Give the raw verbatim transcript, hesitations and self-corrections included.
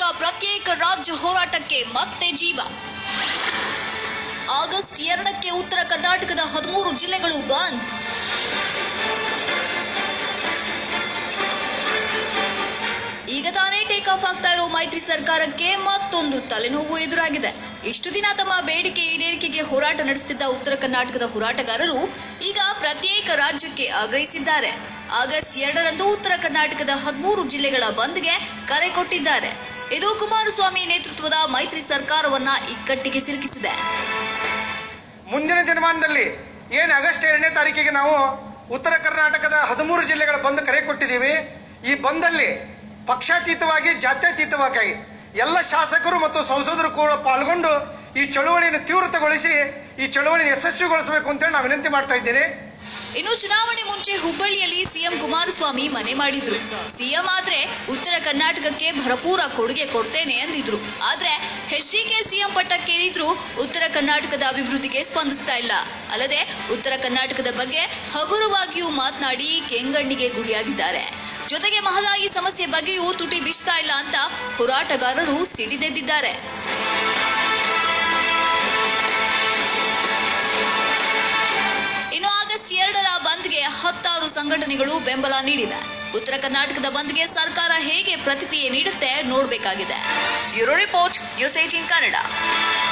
ಪ್ರತ್ಯೇಕ ರಾಜ್ಯ ಹೋರಾಟಕ್ಕೆ ಮತ್ತೆ ಜೀವ. ಆಗಸ್ಟ್ ಎರಡಕ್ಕೆ ಉತ್ತರ ಕರ್ನಾಟಕದ ಹದಿಮೂರು ಜಿಲ್ಲೆಗಳು ಬಂದ್. ಈಗ ತಾನೇ ಟೇಕ್ ಆಫ್ ಆಗ್ತಾ ಇರೋ ಮೈತ್ರಿ ಸರ್ಕಾರಕ್ಕೆ ಮತ್ತೊಂದು ತಲೆನೋವು ಎದುರಾಗಿದೆ. ಇಷ್ಟು ದಿನ ತಮ್ಮ ಬೇಡಿಕೆ ಈಡೇರಿಕೆಗೆ ಹೋರಾಟ ನಡೆಸುತ್ತಿದ್ದ ಉತ್ತರ ಕರ್ನಾಟಕದ ಹೋರಾಟಗಾರರು ಈಗ ಪ್ರತ್ಯೇಕ ರಾಜ್ಯಕ್ಕೆ ಆಗ್ರಹಿಸಿದ್ದಾರೆ. ಆಗಸ್ಟ್ ಎರಡರಂದು ಉತ್ತರ ಕರ್ನಾಟಕದ ಹದಿಮೂರು ಜಿಲ್ಲೆಗಳ ಬಂದ್ಗೆ ಕರೆ ಕೊಟ್ಟಿದ್ದಾರೆ. ಇದು ಕುಮಾರಸ್ವಾಮಿ ನೇತೃತ್ವದ ಮೈತ್ರಿ ಸರ್ಕಾರವನ್ನ ಇಕ್ಕಟ್ಟಿಗೆ ಸಿಲುಕಿಸಿದೆ. ಮುಂದಿನ ದಿನಮಾನದಲ್ಲಿ ಏನು ಆಗಸ್ಟ್ ಎರಡನೇ ತಾರೀಕಿಗೆ ನಾವು ಉತ್ತರ ಕರ್ನಾಟಕದ ಹದಿಮೂರು ಜಿಲ್ಲೆಗಳ ಬಂದ್ ಕರೆ ಕೊಟ್ಟಿದ್ದೀವಿ. ಈ ಬಂದಲ್ಲಿ ಪಕ್ಷಾತೀತವಾಗಿ ಜಾತ್ಯತೀತವಾಗಿ ಎಲ್ಲ ಶಾಸಕರು ಮತ್ತು ಸಂಸದರು ಕೂಡ ಪಾಲ್ಗೊಂಡು ಈ ಚಳುವಳಿಯನ್ನು ತೀವ್ರತೆಗೊಳಿಸಿ ಈ ಚಳುವಳಿಯನ್ನು ಯಶಸ್ವಿಗೊಳಿಸಬೇಕು ಅಂತ ಹೇಳಿ ನಾವು ವಿನಂತಿ ಮಾಡ್ತಾ ಇದ್ದೇನೆ. ಇನ್ನು ಚುನಾವಣೆ ಮುಂಚೆ ಹುಬ್ಬಳ್ಳಿಯಲ್ಲಿ ಸಿಎಂ ಕುಮಾರಸ್ವಾಮಿ ಮನೆ ಮಾಡಿದ್ರು. ಸಿಎಂ ಆದ್ರೆ ಉತ್ತರ ಕರ್ನಾಟಕಕ್ಕೆ ಭರಪೂರ ಕೊಡುಗೆ ಕೊಡ್ತೇನೆ ಅಂದಿದ್ರು. ಆದ್ರೆ ಎಚ್ಡಿಕೆ ಸಿಎಂ ಪಟ್ಟಕ್ಕೇರಿದ್ರು ಉತ್ತರ ಕರ್ನಾಟಕದ ಅಭಿವೃದ್ಧಿಗೆ ಸ್ಪಂದಿಸ್ತಾ ಇಲ್ಲ. ಅಲ್ಲದೆ ಉತ್ತರ ಕರ್ನಾಟಕದ ಬಗ್ಗೆ ಹಗುರವಾಗಿಯೂ ಮಾತನಾಡಿ ಕೆಂಗಣ್ಣಿಗೆ ಗುರಿಯಾಗಿದ್ದಾರೆ. ಜೊತೆಗೆ ಮಹದಾಯಿ ಸಮಸ್ಯೆ ಬಗ್ಗೆಯೂ ತುಟಿ ಬೀಸ್ತಾ ಇಲ್ಲ ಅಂತ ಹೋರಾಟಗಾರರು ಸಿಡಿದೆದ್ದಿದ್ದಾರೆ. ಇನ್ನು ಆಗಸ್ಟ್ ಎರಡರ ಬಂದ್ಗೆ ಹತ್ತಾರು ಸಂಘಟನೆಗಳು ಬೆಂಬಲ ನೀಡಿವೆ. ಉತ್ತರ ಕರ್ನಾಟಕದ ಬಂದ್ಗೆ ಸರ್ಕಾರ ಹೇಗೆ ಪ್ರತಿಕ್ರಿಯೆ ನೀಡುತ್ತೆ ನೋಡಬೇಕಾಗಿದೆ. Bureau report, news eighteen Kannada.